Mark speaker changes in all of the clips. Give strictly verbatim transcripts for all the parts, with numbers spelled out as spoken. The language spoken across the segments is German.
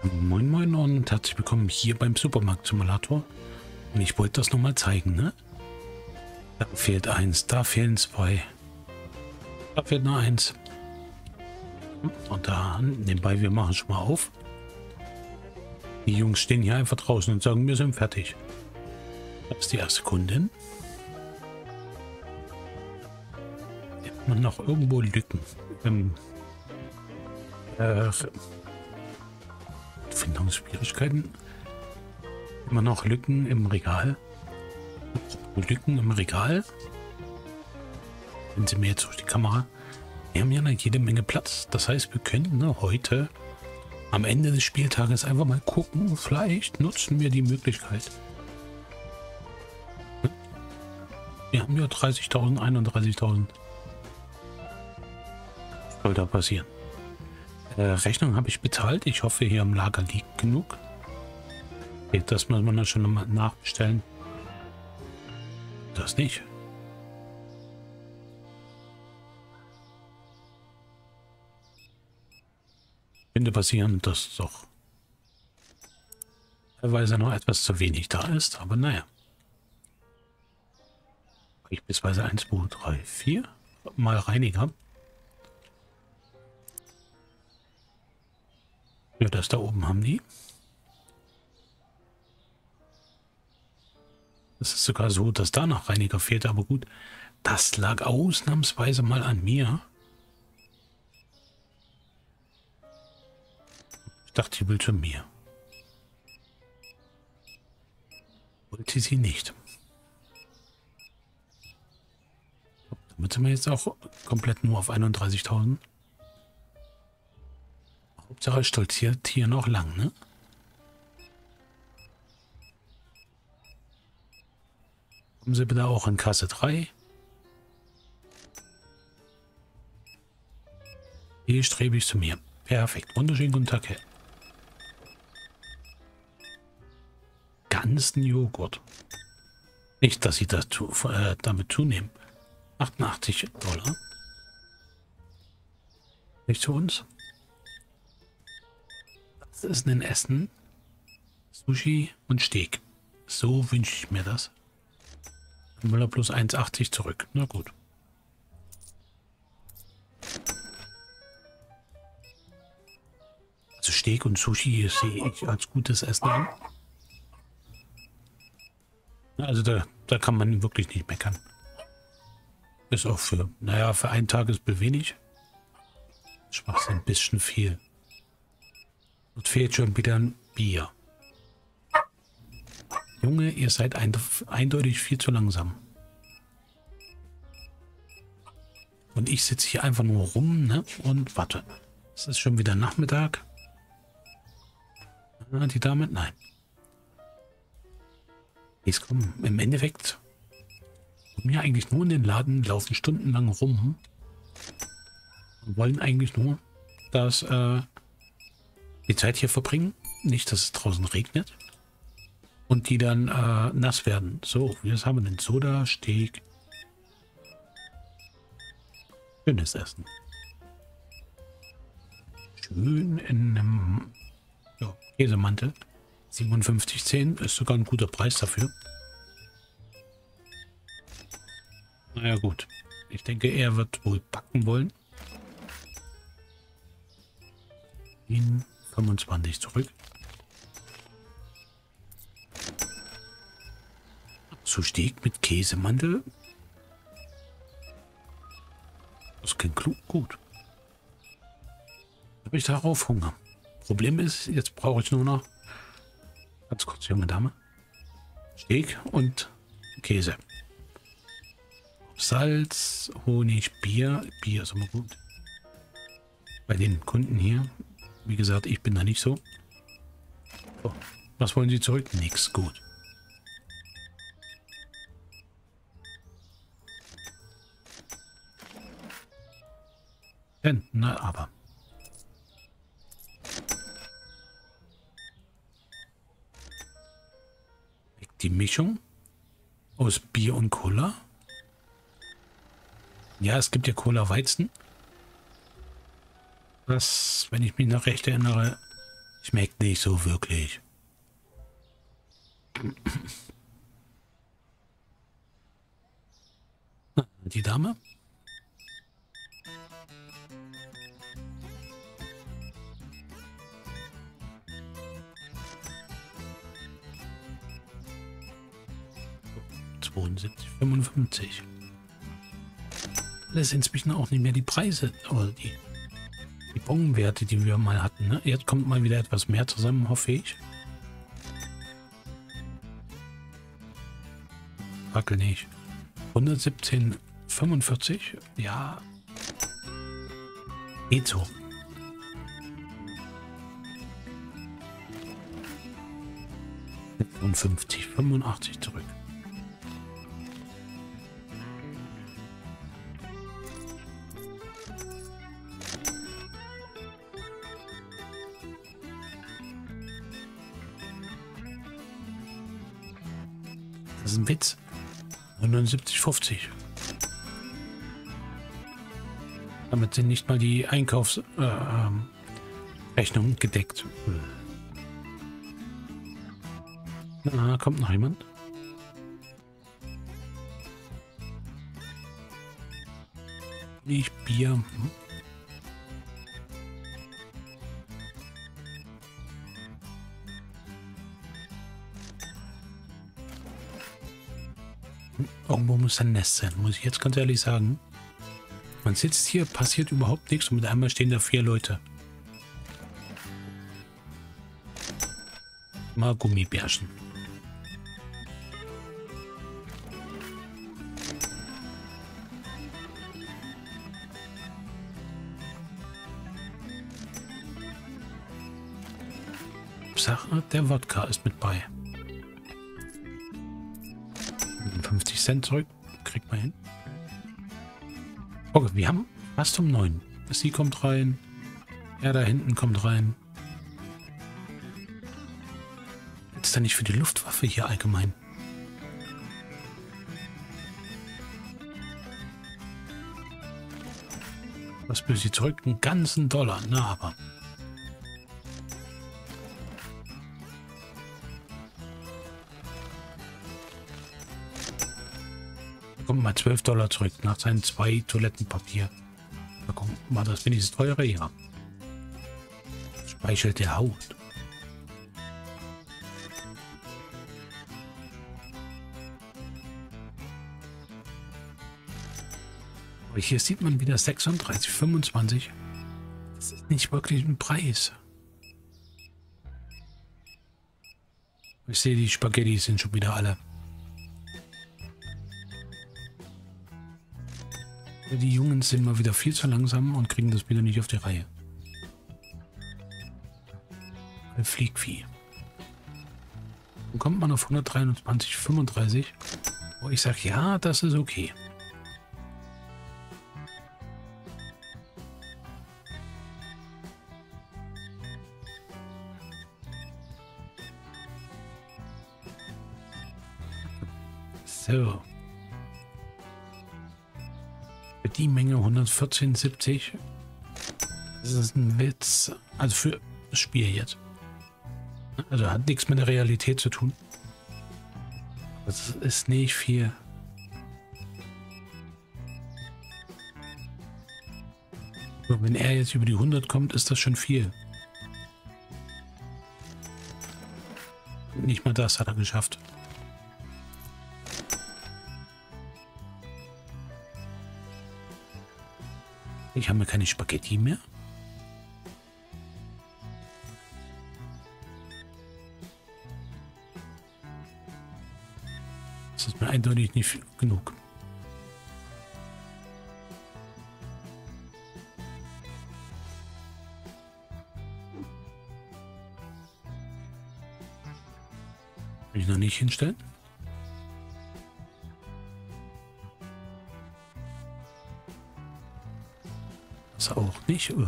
Speaker 1: Moin Moin und herzlich willkommen hier beim Supermarkt Simulator. Und ich wollte das nochmal zeigen, ne? Da fehlt eins, da fehlen zwei. Da fehlt nur eins. Und da, nebenbei, wir machen schon mal auf. Die Jungs stehen hier einfach draußen und sagen, wir sind fertig. Das ist die erste Kundin. Hat man noch irgendwo Lücken im äh, Findungsschwierigkeiten? Immer noch Lücken im Regal. Lücken im Regal. Wenn Sie mir jetzt durch die Kamera. Wir haben ja noch jede Menge Platz. Das heißt, wir könnten ne, heute am Ende des Spieltages einfach mal gucken. Vielleicht nutzen wir die Möglichkeit. Wir haben ja dreißigtausend, einunddreißigtausend. Was soll da passieren? Äh, Rechnung habe ich bezahlt. Ich hoffe, hier im Lager liegt genug. Okay, das muss man dann schon nochmal nachbestellen. Das nicht. Könnte passieren, dass doch teilweise noch etwas zu wenig da ist, aber naja. Beispielsweise eins, zwei, drei, vier mal Reiniger. Ja, das da oben haben die. Es ist sogar so, dass da noch Reiniger fehlt, aber gut. Das lag ausnahmsweise mal an mir. Ich dachte, die will zu mir. Wollte sie nicht. Damit sind wir jetzt auch komplett nur auf einunddreißigtausend. Hauptsache stolziert hier noch lang, ne? Kommen Sie bitte auch in Kasse drei. Hier strebe ich zu mir. Perfekt. Wunderschönen guten Tag, Herr. Ganzen Joghurt. Nicht, dass Sie das tu, äh, damit zunehmen. achtundachtzig Dollar. Nicht zu uns. Das ist ein Essen. Sushi und Steak. So wünsche ich mir das. Müller plus eins achtzig zurück. Na gut. Also Steak und Sushi sehe ich als gutes Essen an. Also da, da kann man wirklich nicht meckern. Ist auch für, naja, für einen Tagesbill wenig. Schwach ein bisschen viel. Und fehlt schon wieder ein Bier. Junge, ihr seid ein, eindeutig viel zu langsam. Und ich sitze hier einfach nur rum, ne? Und warte. Es ist schon wieder Nachmittag. Ah, die Dame? Nein. Jetzt kommen im Endeffekt wir eigentlich nur in den Laden, laufen stundenlang rum und wollen eigentlich nur, dass äh, die Zeit hier verbringen. Nicht, dass es draußen regnet. Und die dann äh, nass werden. So, jetzt haben wir den Soda, Steak. Schönes Essen. Schön in einem ja, Käsemantel. siebenundfünfzig zehn ist sogar ein guter Preis dafür. Naja gut. Ich denke, er wird wohl backen wollen. In fünfundzwanzig zurück. So Steak mit Käsemantel. Das klingt klug, gut. Habe ich darauf Hunger. Problem ist, jetzt brauche ich nur noch ganz kurz, junge Dame. Steak und Käse. Salz, Honig, Bier. Bier ist immer gut. Bei den Kunden hier. Wie gesagt, ich bin da nicht so. So, was wollen Sie zurück? Nix, gut. Denn, na aber. Die Mischung aus Bier und Cola. Ja, es gibt ja Cola Weizen. Das, wenn ich mich noch recht erinnere, Schmeckt nicht so wirklich. Die Dame? zweiundsiebzig, fünfundfünfzig. Das ist inzwischen auch nicht mehr die Preise, oder die, die Bonwerte, die wir mal hatten. Ne? Jetzt kommt mal wieder etwas mehr zusammen, hoffe ich. Wackel nicht. hundertsiebzehn, fünfundvierzig, ja. Geht so. fünfundfünfzig, fünfundachtzig zurück. Das ist ein Witz. neunundsiebzig, fünfzig. Damit sind nicht mal die Einkaufsrechnungen äh, gedeckt. Na, kommt noch jemand? Nicht Bier. Hm. Irgendwo muss ein Nest sein, muss ich jetzt ganz ehrlich sagen. Man sitzt hier, passiert überhaupt nichts und mit einmal stehen da vier Leute. Mal Gummibärchen. Sache, der Wodka ist mit bei. fünfzig Cent zurück. Kriegt man hin. Okay, wir haben fast um neun. Sie kommt rein. Er da hinten kommt rein. Ist da nicht für die Luftwaffe hier allgemein? Was will sie zurück? Einen ganzen Dollar. Na, aber. Kommt mal zwölf Dollar zurück nach seinen zwei Toilettenpapier. Da kommt mal das wenigstens teure, ja. Speichelt der Haut. Aber hier sieht man wieder sechsunddreißig, fünfundzwanzig. Das ist nicht wirklich ein Preis. Ich sehe, die Spaghetti sind schon wieder alle. Die Jungen sind mal wieder viel zu langsam und kriegen das wieder nicht auf die Reihe. Ein Fliegvieh. Dann kommt man auf hundertdreiundzwanzig, fünfunddreißig, wo ich sage, ja, das ist okay. So. Die Menge hundertvierzehn, siebzig. Das ist ein Witz. Also für das Spiel jetzt. Also hat nichts mit der Realität zu tun. Das ist nicht viel. So, wenn er jetzt über die hundert kommt, ist das schon viel. Nicht mal das hat er geschafft. Ich habe mir keine Spaghetti mehr. Das ist mir eindeutig nicht genug. Will ich noch nicht hinstellen? Auch nicht. Uh.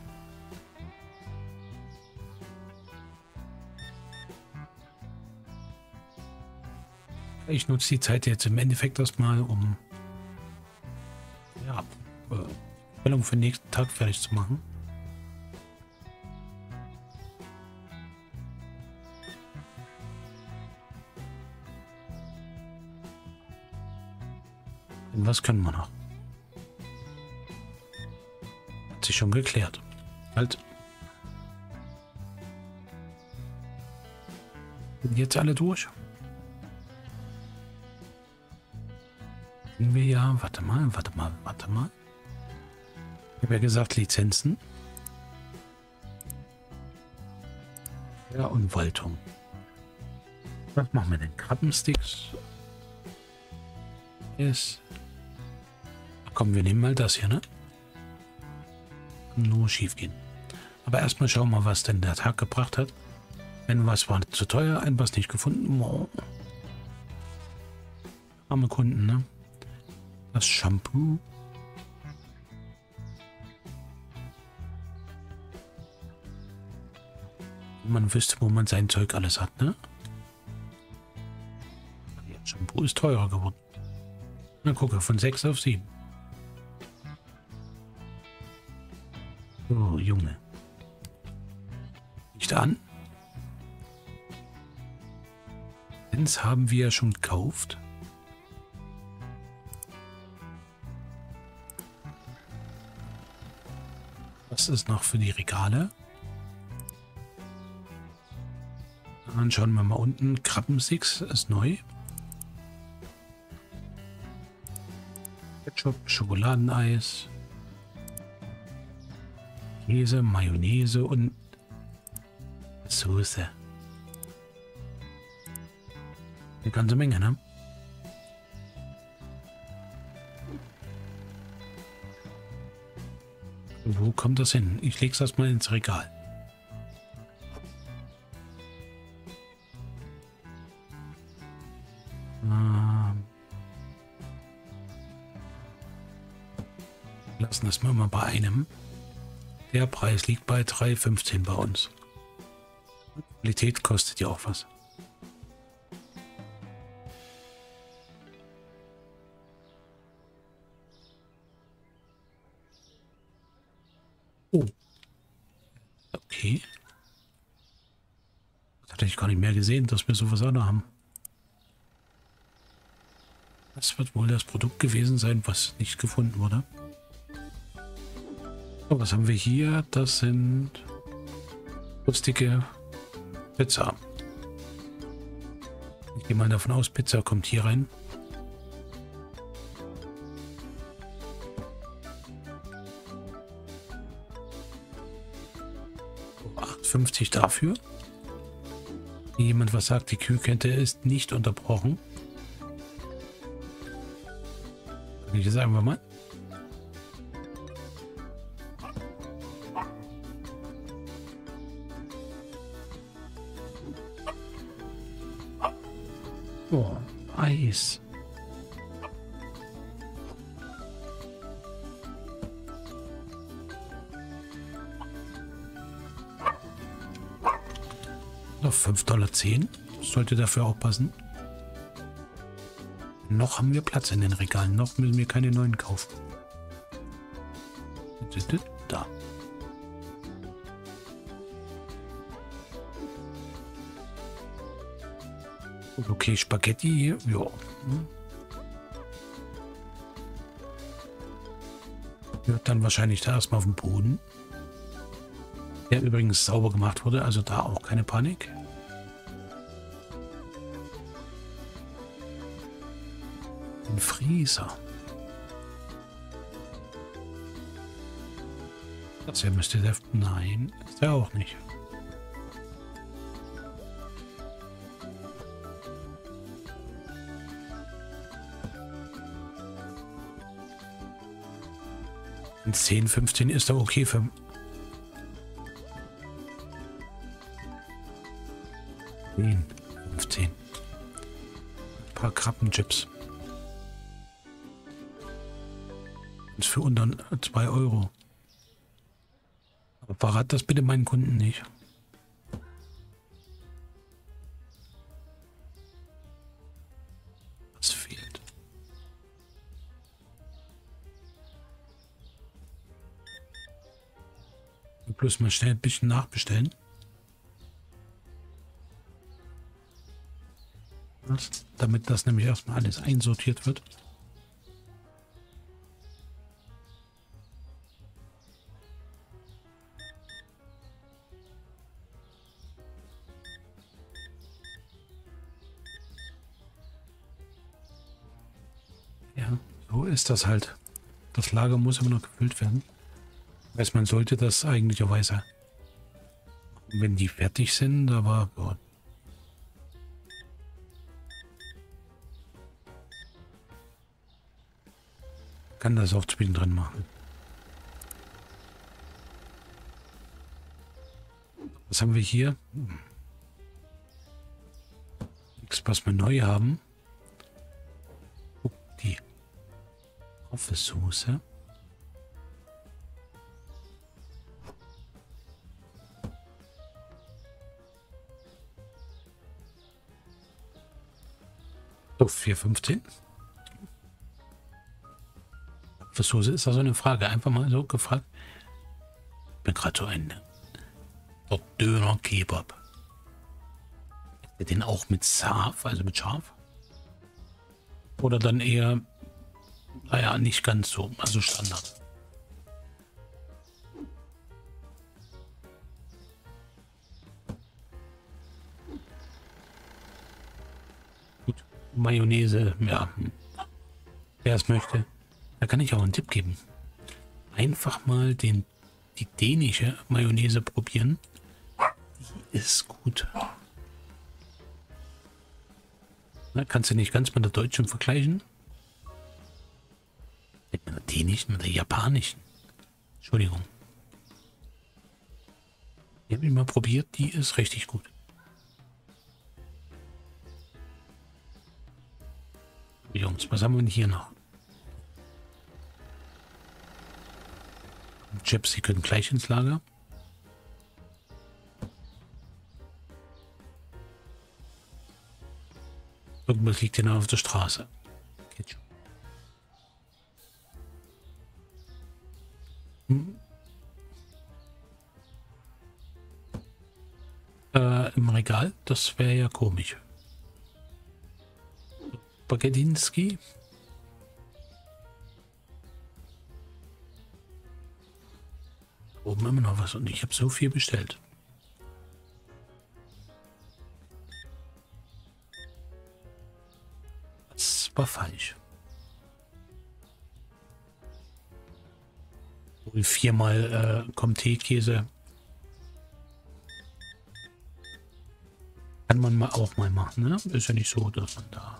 Speaker 1: Ich nutze die Zeit jetzt im Endeffekt erstmal, um ja, uh, für den nächsten Tag fertig zu machen. Denn was können wir noch? Hat sich schon geklärt. Halt. Sind jetzt alle durch? Sind wir ja, warte mal, warte mal, warte mal. Ich habe ja gesagt, Lizenzen. Ja, und Waltung. Was machen wir denn? Krabbensticks? Ist. Ach komm, wir nehmen mal das hier, ne? Kann nur schief gehen. Aber erstmal schauen wir mal, was denn der Tag gebracht hat. Wenn was war zu teuer, ein was nicht gefunden. Oh. Arme Kunden, ne? Das Shampoo. Man wüsste, wo man sein Zeug alles hat, ne? Ja, Shampoo ist teurer geworden. Na gucke, von sechs auf sieben. So, Junge. Nicht an. Das haben wir ja schon gekauft. Was ist noch für die Regale? Dann schauen wir mal unten. Krabbensticks ist neu. Ketchup, Schokoladeneis, Käse, Mayonnaise und Soße. Eine ganze Menge, ne? Wo kommt das hin? Ich lege das mal ins Regal. Ähm, lassen das mal bei einem. Der Preis liegt bei drei fünfzehn bei uns. Qualität kostet ja auch was. Oh. Okay. Das hatte ich gar nicht mehr gesehen, dass wir sowas auch noch haben. Das wird wohl das Produkt gewesen sein, was nicht gefunden wurde. So, was haben wir hier? Das sind lustige Pizza. Ich gehe mal davon aus, Pizza kommt hier rein. acht fünfzig dafür. Jemand was sagt, die Kühlkette ist nicht unterbrochen. Kann ich das einfach mal? Oh, Eis. Noch fünf Dollar zehn. Sollte dafür auch passen. Noch haben wir Platz in den Regalen. Noch müssen wir keine neuen kaufen. Da. Okay, Spaghetti hier. Ja. Wird dann wahrscheinlich da erstmal auf dem Boden. Der übrigens sauber gemacht wurde, also da auch keine Panik. Ein Frieser. Das hier müsste der... Nein, ist der auch nicht. In zehn, fünfzehn ist er okay für... zehn, fünfzehn. Ein paar Krabbenchips. Das ist für unter zwei Euro. Aber verrat das bitte meinen Kunden nicht. Was fehlt? Bloß mal schnell ein bisschen nachbestellen. Das, damit das nämlich erstmal alles einsortiert wird. So ist das halt. Das Lager muss immer noch gefüllt werden. Weiß man sollte das eigentlicherweise, wenn die fertig sind, aber ja. Kann das auch zwischendrin machen. Was haben wir hier? Nichts, was wir neu haben. Oh, die Office-Soße. So, vier fünfzehn. Office-Soße ist also eine Frage. Einfach mal so gefragt. Ich bin gerade so ein Döner-Kebab. Den auch mit Schaf, also mit Schaf? Oder dann eher, naja, nicht ganz so, also Standard. Gut, Mayonnaise, ja, wer es möchte. Da kann ich auch einen Tipp geben. Einfach mal den, die dänische Mayonnaise probieren. Die ist gut. Na, kannst du nicht ganz mit der deutschen vergleichen? Mit der dänischen, mit der japanischen. Entschuldigung. Die habe ich mal probiert, die ist richtig gut. Jungs, was haben wir denn hier noch? Chips, die können gleich ins Lager. Irgendwas liegt hier noch auf der Straße. Ketchup. Hm. Äh, im Regal, das wäre ja komisch. Spaghettinski. Oben immer noch was und ich habe so viel bestellt. Das war falsch. Wohl viermal äh, Comté-Käse. Kann man mal auch mal machen, ne? Ist ja nicht so, dass man da...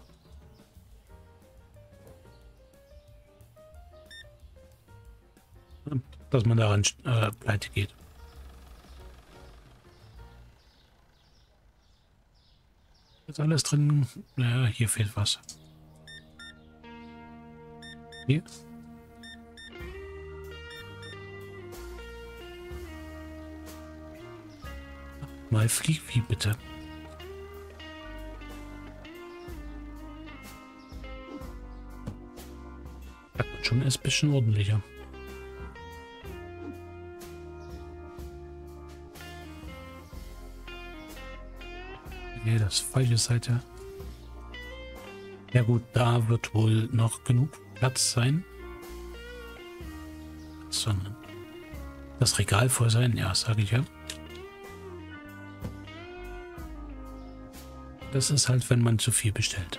Speaker 1: dass man daran äh, pleite geht. Ist alles drin? Naja, hier fehlt was. Hier. Mal Fliegvieh bitte. Ja, schon ist ein bisschen ordentlicher. Nee, das falsche Seite. Ja gut, da wird wohl noch genug Platz sein. Sondern das Regal voll sein, ja, sage ich ja. Das ist halt, wenn man zu viel bestellt.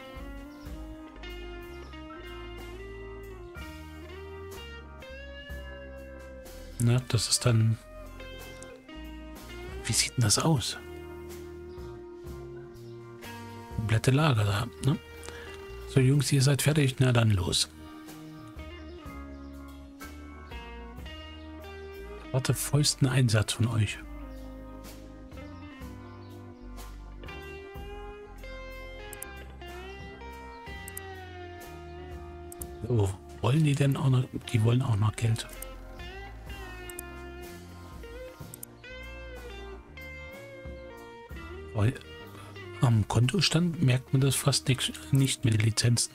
Speaker 1: Na, das ist dann... Wie sieht denn das aus? Komplette Lager da, ne? So Jungs, ihr seid fertig, na dann los. Warte, vollsten Einsatz von euch. So, wollen die denn auch noch, die wollen auch noch Geld. Weil am Kontostand merkt man das fast nicht, nicht mit den Lizenzen.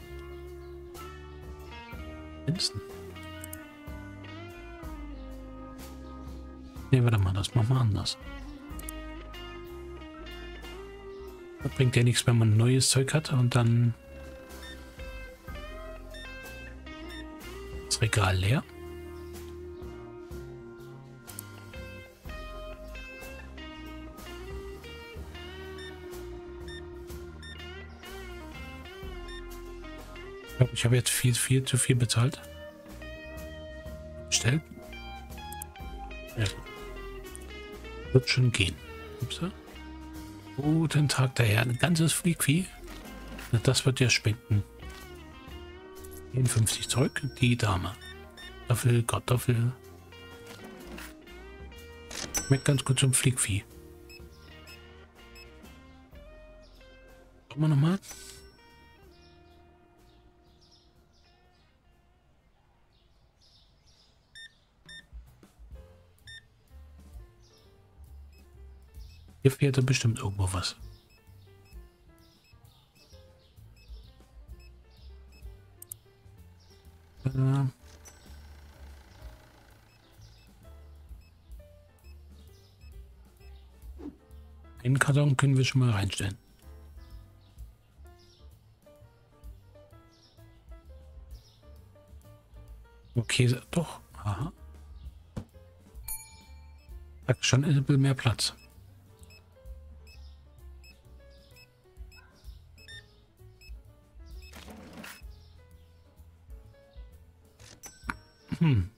Speaker 1: Lizenzen. Ne, warte mal, das machen wir anders. Das bringt ja nichts, wenn man neues Zeug hat und dann das Regal leer. glaube, ich habe jetzt viel, viel zu viel bezahlt. Bestellt. Ja. Wird schon gehen. Upsa. Guten Tag daher. Ein ganzes Fliegvieh. Na, das wird ja schmecken. vierundfünfzig zurück. Die Dame. Kartoffel, Kartoffel. Schmeckt ganz gut zum Fliegvieh. Gucken wir nochmal. Hier fehlt da bestimmt irgendwo was. Äh. Einen Karton können wir schon mal reinstellen. Okay, doch. Aha. Hat schon ein bisschen mehr Platz. Hm.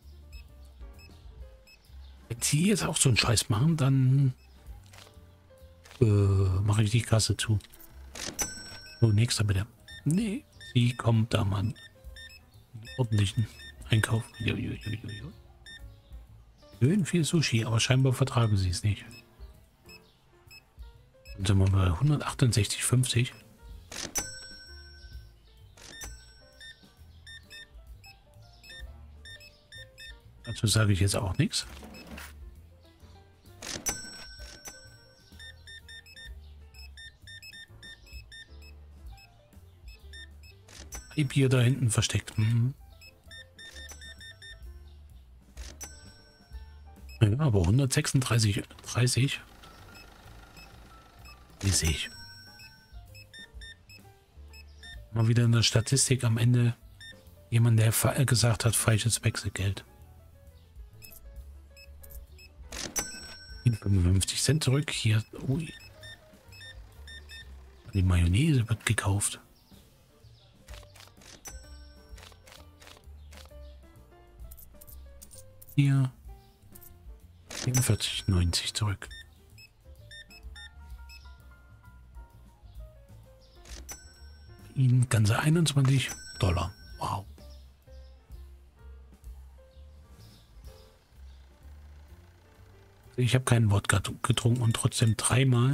Speaker 1: Wenn sie jetzt auch so einen Scheiß machen, dann äh, mache ich die Kasse zu. So, nächster bitte. Nee, sie kommt da mal. Ordentlichen Einkauf. Schön viel Sushi, aber scheinbar vertragen sie es nicht. Dann sind wir bei hundertachtundsechzig fünfzig. Dazu sage ich jetzt auch nichts. Ein Bier da hinten versteckt. Hm. Ja, aber hundertsechsunddreißig, dreißig. Wie sehe ich? Mal wieder in der Statistik am Ende jemand, der gesagt hat, falsches Wechselgeld. fünfundfünfzig Cent zurück. Hier. Ui. Die Mayonnaise wird gekauft. Hier. vierundvierzig neunzig zurück. Ihnen ganze einundzwanzig Dollar. Wow. Ich habe keinen Wodka getrunken und trotzdem dreimal.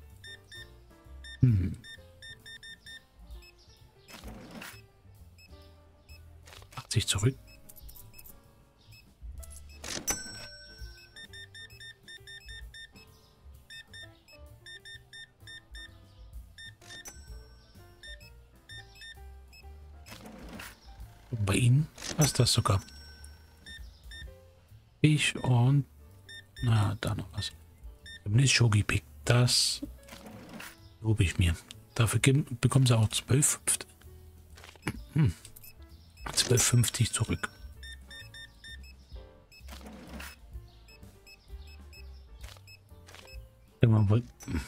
Speaker 1: Hm. achtzig zurück. Bei Ihnen passt das sogar. Ich und na, da noch was. Nicht Shogi Pick. Das lobe ich mir. Dafür bekommen sie auch zwölf hm. zwölf fünfzig zurück. Wenn man wollte.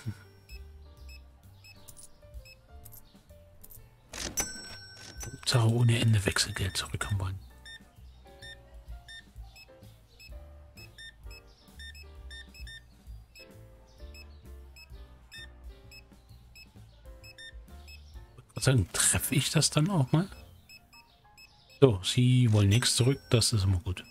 Speaker 1: Hauptsache ohne Ende Wechselgeld zurückhaben wollen. Sagen, treffe ich das dann auch mal? So, sie wollen nichts zurück, das ist immer gut.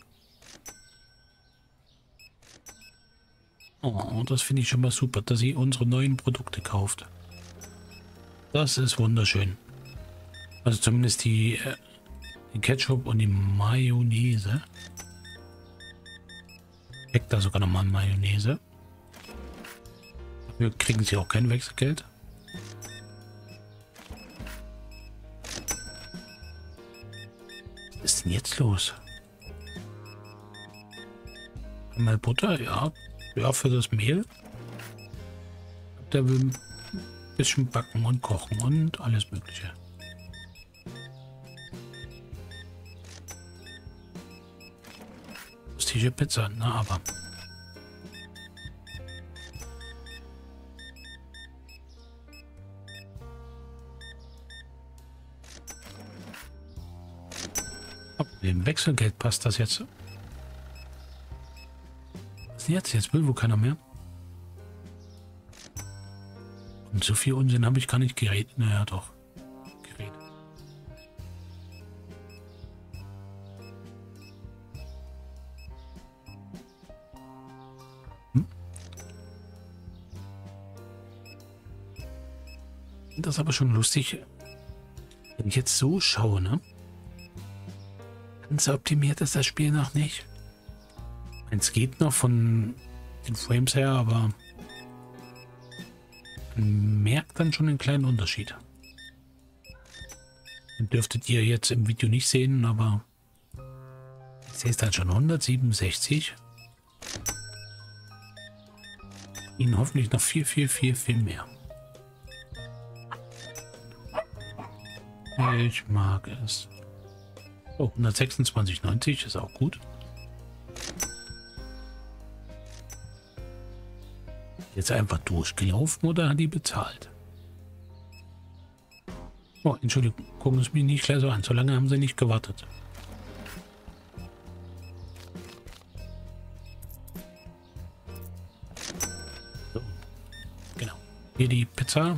Speaker 1: Oh, das finde ich schon mal super, dass sie unsere neuen Produkte kauft. Das ist wunderschön. Also zumindest die, äh, die Ketchup und die Mayonnaise. Steckt da sogar nochmal Mayonnaise. Dafür kriegen sie auch kein Wechselgeld. Was ist denn jetzt los? Einmal Butter, ja. Ja, für das Mehl. Der will ein bisschen backen und kochen und alles Mögliche. Lustige Pizza, na aber. Mit dem Wechselgeld passt das jetzt. Was ist denn jetzt? Jetzt will wohl keiner mehr. Und so viel Unsinn habe ich gar nicht geredet. Naja, doch. Geredet. Hm? Das ist aber schon lustig. Wenn ich jetzt so schaue, ne? Ganz optimiert ist das Spiel noch nicht. Es geht noch von den Frames her, aber man merkt dann schon einen kleinen Unterschied. Den dürftet ihr jetzt im Video nicht sehen, aber ich sehe es dann schon hundertsiebenundsechzig. Ihnen hoffentlich noch viel, viel, viel, viel mehr. Ich mag es. Oh, hundertsechsundzwanzig neunzig ist auch gut. Jetzt einfach durchgelaufen oder hat die bezahlt? Oh, Entschuldigung, gucken Sie mich nicht gleich so an. So lange haben Sie nicht gewartet. So, genau. Hier die Pizza.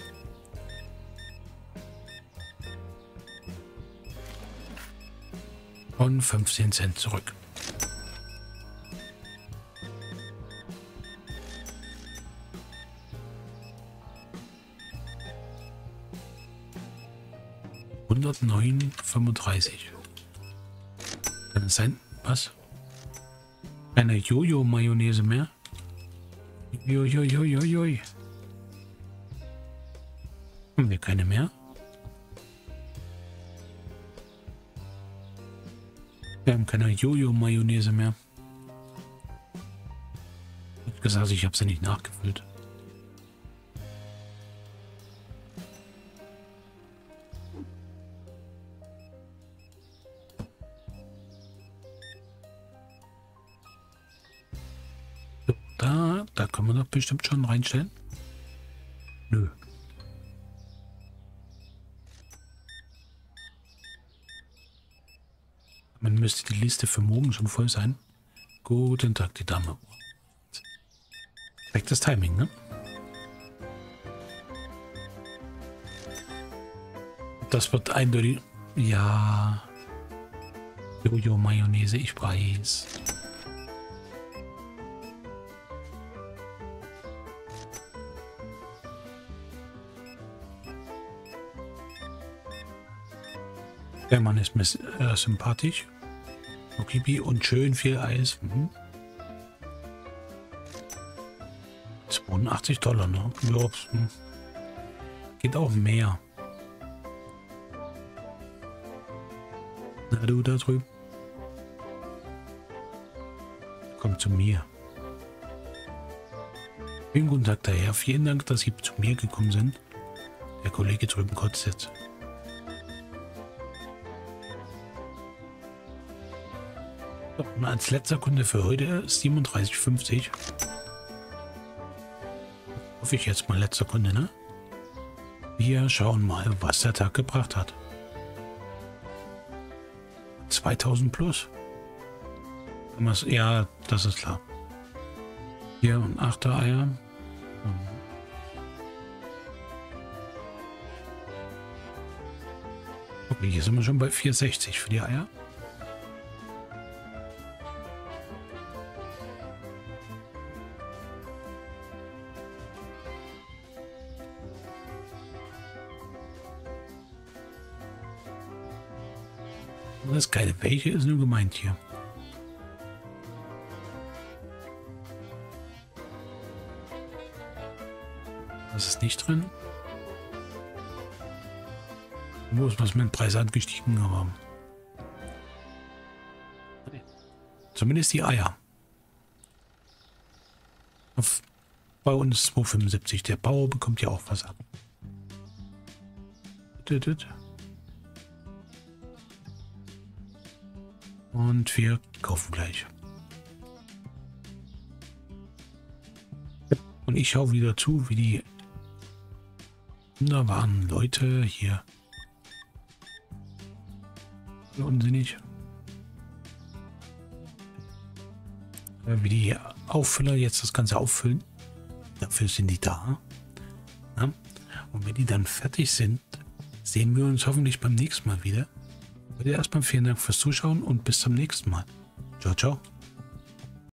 Speaker 1: Und fünfzehn Cent zurück. hundertneun fünfunddreißig. Kann es sein? Was? Keine Jojo-Mayonnaise mehr? Jojojojojoj. Haben wir keine mehr? Wir haben keine Jojo-Mayonnaise mehr. Ich habe gesagt, ich habe sie nicht nachgefüllt. So, da, da kann man doch bestimmt schon reinstellen. Nö. Man müsste die Liste für morgen schon voll sein. Guten Tag, die Dame. Perfektes Timing, ne? Das wird eindeutig... Ja... Jojo-Mayonnaise, ich weiß. Der Mann ist mir äh, sympathisch. Okibi und schön viel Eis. Mhm. zweiundachtzig Dollar, ne? Ja, hm. Geht auch mehr. Na du da drüben. Komm zu mir. Vielen guten Tag daher. Vielen Dank, dass Sie zu mir gekommen sind. Der Kollege drüben kotzt jetzt. Und als letzter Kunde für heute siebenunddreißig fünfzig. Hoffe ich jetzt mal letzter Kunde, ne? Wir schauen mal, was der Tag gebracht hat. zweitausend plus. Ja, das ist klar. Hier und achter Eier. Okay, hier sind wir schon bei vierhundertsechzig für die Eier. Das ist geil. Welche ist nur gemeint hier? Das ist nicht drin. Wo ist was mit dem Preis angestiegen, aber zumindest die Eier. Auf, bei uns zwei fünfundsiebzig. Der Bauer bekommt ja auch was ab. Und wir kaufen gleich. Und ich schaue wieder zu, wie die wunderbaren Leute hier unsinnig wie die Auffüller jetzt das Ganze auffüllen. Dafür sind die da. Ja? Und wenn die dann fertig sind, sehen wir uns hoffentlich beim nächsten Mal wieder. Und erstmal vielen Dank fürs Zuschauen und bis zum nächsten Mal. Ciao, ciao.